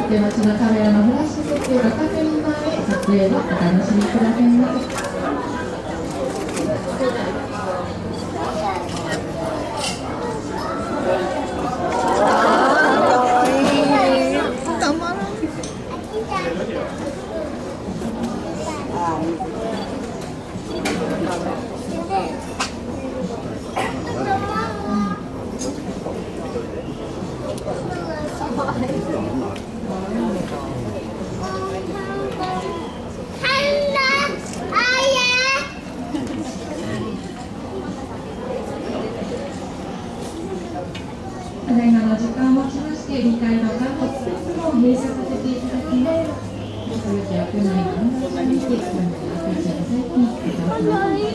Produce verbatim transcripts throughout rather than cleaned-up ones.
手持ちのカメラのフラッシュ設定が確認の上、撮影をお楽しみくださいませ。ただいまの時間をもちまして、理解の韓国スペースも閉鎖させていただきます。それでは屋内の安全にして、本日の赤ちゃん最近、お楽しみください。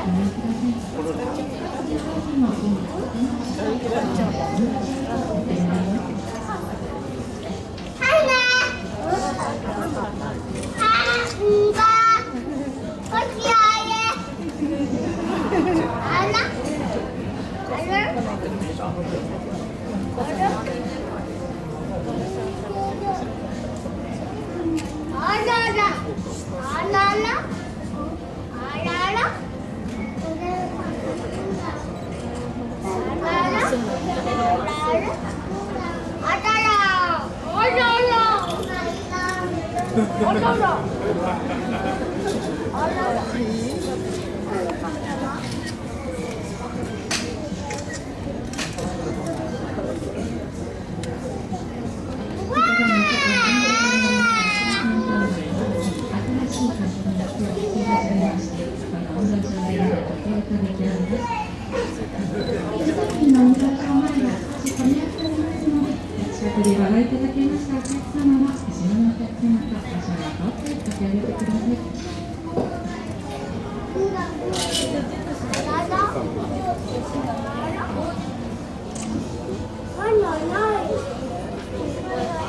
近くでご覧いただけましたお客様は、後ろのお客様と場所を取って立ち上げてください。 ないない。